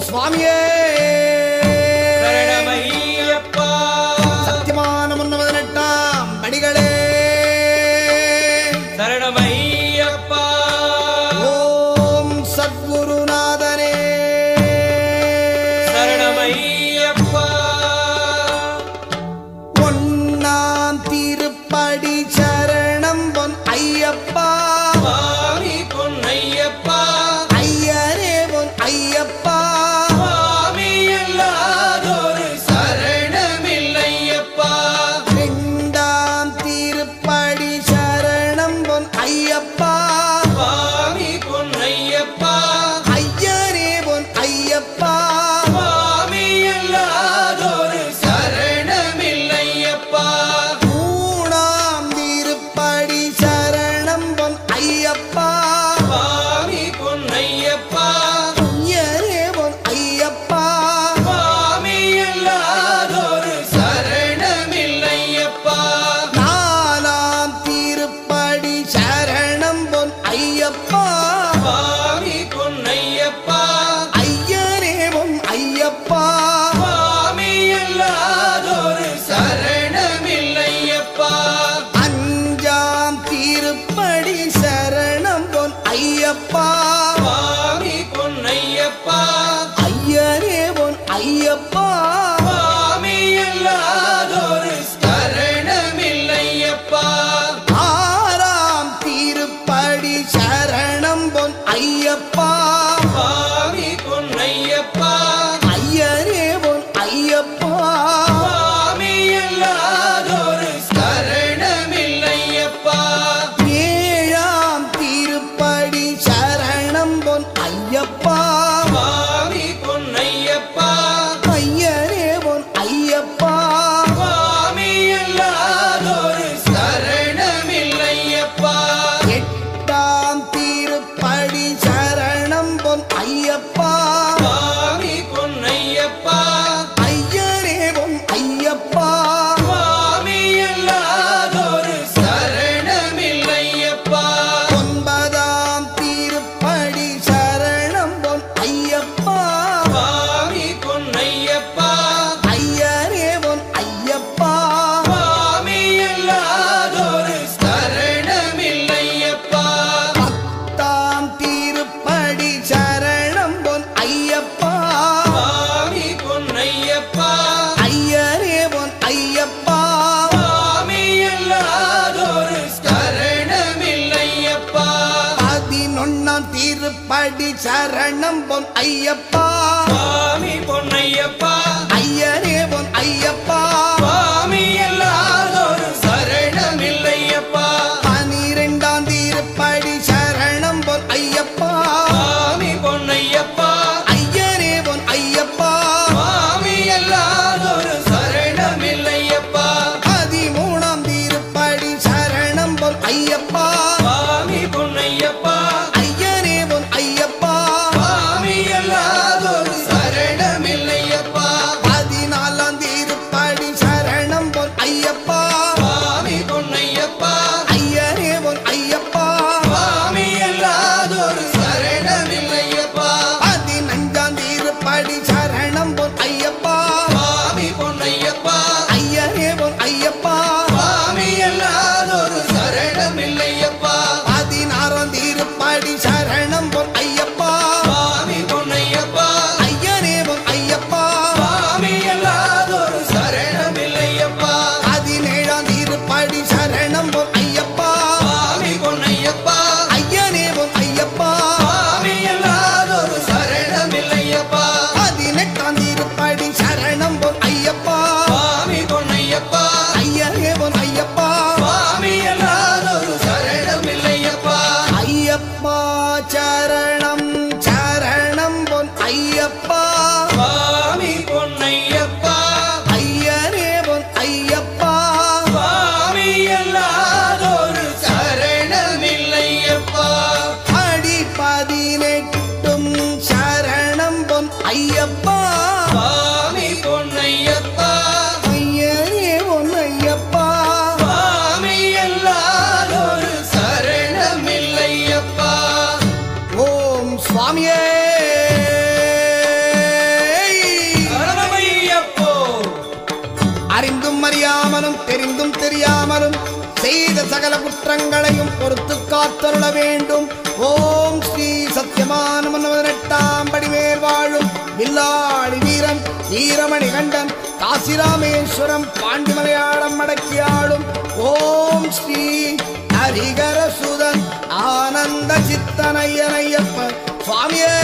சுவாமியே சரணமையப்பா சத்தியமான 18 படிகளே சரணமையப்பா ஓம் சத்குருநாதனே சரணமையப்பா ஒன்னாம் திருப்படி சரணம் பொன் ஐயப்பா சுவாமி பொன்னையப்பா ஐயரே பொன் ஐயப்பா சுவாமி எல்லாதொரு சரணமில்லையப்பா இரண்டாம் திருப்படி சரணம் பொன் ஐயப்பா சுவாமி பொன்னையப்பா ஐயரே பொன் ஐயப்பா சுவாமி எல்லாதொரு சரணமில்லையப்பா மூணாம் திருப்படி சரணம் பொன் ஐயப்பா சுவாமி பொன்னையப்பா ஐயரே பொன் ஐயப்பா சுவாமி எல்லாதொரு சரணமில்லையப்பா நாலாம் திருப்படி சரணம் பொன் ஐயப்பா சுவாமி பொன்னையப்பா ஐயரே பொன் ஐயப்பா சுவாமி எல்லாதொரு சரணமில்லையப்பா அஞ்சாம் திருப்படி சரணம் பொன் ஐயப்பா சுவாமி பொன்னையப்பா ஐயரே பொன் ஐயப்பா சுவாமி எல்லாதொரு சரணமில்லையப்பா ஆறாம் திருப்படி சரணம் பொன் ஐயப்பா சுவாமி பொன்னையப்பா ஐயரே பொன் ஐயப்பா சுவாமி எல்லாதொரு சரணமில்லையப்பா ஏழாம் திருப்படி சரணம் பொன் ஐயப்பா சுவாமி பொன்னையப்பா ஐயரே பொன் ஐயப்பா சுவாமி எல்லாதொரு சரணமில்லையப்பா எட்டாம் திருப்படி சரணம் பொன் ஐயப்பா சுவாமி பொன்னையப்பா ஐயரே பொன் ஐயப்பா சுவாமி எல்லாதொரு சரணமில்லையப்பா ஒன்பதாம் திருப்படி சரணம் பொன் ஐயப்பா சுவாமி பொன்னையப்பா ஐயரே பொன் ஐயப்பா சுவாமி எல்லாதொரு சரணமில்லையப்பா பத்தாம் திருப்படி சரணம் பொன் ஐயப்பா சுவாமி பொன்னையப்பா ஐயரே பொன் ஐயப்பா சுவாமி எல்லாதொரு சரணமில்லையப்பா பதினொன்னாம் திருப்படி சரணம் பொன் ஐயப்பா சுவாமி பொன்னையப்பா ஐயரே பொன் ஐயப்பா சுவாமி எல்லாதொரு சரணமில்லையப்பா பனிரெண்டாம் திருப்படி சரணம் பொன் ஐயப்பா சுவாமி பொன்னையப்பா ஐயரே பொன் ஐயப்பா சுவாமி எல்லாதொரு சரணமில்லையப்பா பதிமூணாம் திருப்படி சரணம் பொன் ஐயப்பா சுவாமி பொன்னையப்பா ஐயரே பொன் ஐயப்பா சுவாமி எல்லாதொரு சரணமில்லையப்பா பதினாலாம் திருப்படி சரணம் பொன் ஐயப்பா சுவாமி பொன்னையப்பா ஐயரே பொன் ஐயப்பா சுவாமி எல்லாதொரு சரணமில்லையப்பா பதினஞ்சாம் திருப்படி சரணம் பொன் ஐயப்பா சுவாமி பொன்னையப்பா ஐயரே பொன் ஐயப்பா சுவாமி எல்லாதொரு சரணமில்லையப்பா பதினாறாம் திருப்படி சரணம் பொன் ஐயப்பா சுவாமி பொன்னையப்பா ஐயரே பொன் ஐயப்பா சுவாமி எல்லாதொரு சரணமில்லையப்பா பதினேழாம் திருப்படி சரணம் பொன் ஐயப்பா சுவாமி பொன்னையப்பா ஐயரே பொன் ஐயப்பா சுவாமி எல்லாதொரு சரணமில்லையப்பா பதினெட்டாம் திருப்படி சரணம் பொன் ஐயப்பா சுவாமி பொன்னையப்பா ஐயரே பொன் ஐயப்பா சுவாமி எல்லாதொரு சரணமில்லையப்பா ஐயப்பா சரணம் சரணம் பொன் ஐயப்பா சுவாமி பொன்னையப்பா ஐயரே பொன் ஐயப்பா சுவாமி எல்லாதொரு சரணமில்லையப்பா அடி 18 சரணம் பொன் ஐயப்பா சுவாமி பொன்னையப்பா ஐயரே பொன் ஐயப்பா சுவாமி எல்லாதொரு சரணமில்லையப்பா ஓம் சுவாமியே தெரியாமலும் செய்த சகல குற்றங்களையும் பொறுத்து காத்தருள வேண்டும். ஓம் ஸ்ரீ சத்யமான 18ஆம் படிமேல் வாழும் வில்லாளி வீரன் வீரமணி கண்டன் காசிராமேஸ்வரம் பாண்டி மலையாளம் அடக்கியாளும் ஓம் ஸ்ரீ ஹரிகர சுதன் ஆனந்த சித்தனையனையப்ப சுவாமியே